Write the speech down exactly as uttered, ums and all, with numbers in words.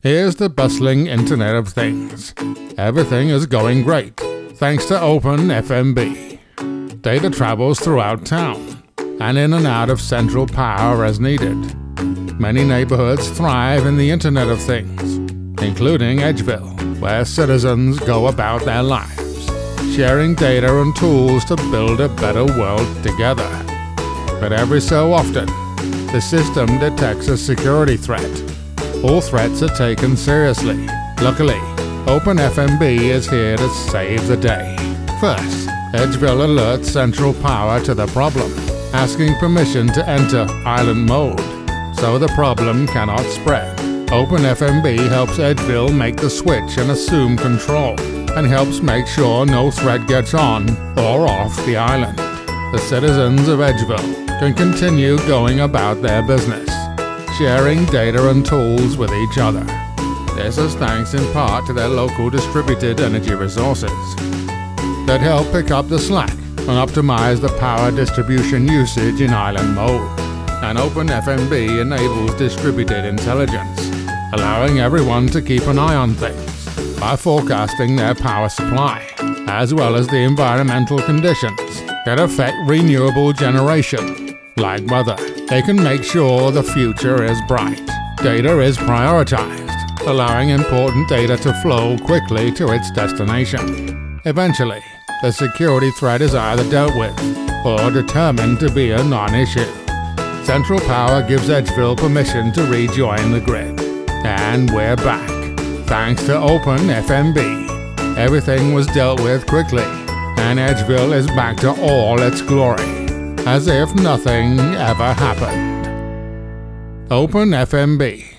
Here's the bustling Internet of Things. Everything is going great, thanks to OpenFMB. Data travels throughout town, and in and out of central power as needed. Many neighborhoods thrive in the Internet of Things, including Edgeville, where citizens go about their lives, sharing data and tools to build a better world together. But every so often, the system detects a security threat. All threats are taken seriously. Luckily, OpenFMB is here to save the day. First, Edgeville alerts central power to the problem, asking permission to enter island mode, so the problem cannot spread. OpenFMB helps Edgeville make the switch and assume control, and helps make sure no threat gets on or off the island. The citizens of Edgeville can continue going about their business, sharing data and tools with each other. This is thanks in part to their local distributed energy resources that help pick up the slack and optimize the power distribution usage in island mode. And OpenFMB enables distributed intelligence, allowing everyone to keep an eye on things by forecasting their power supply, as well as the environmental conditions that affect renewable generation, like weather. They can make sure the future is bright. Data is prioritized, allowing important data to flow quickly to its destination. Eventually, the security threat is either dealt with or determined to be a non-issue. Central Power gives Edgeville permission to rejoin the grid. And we're back. Thanks to OpenFMB, everything was dealt with quickly, and Edgeville is back to all its glory, as if nothing ever happened. OpenFMB.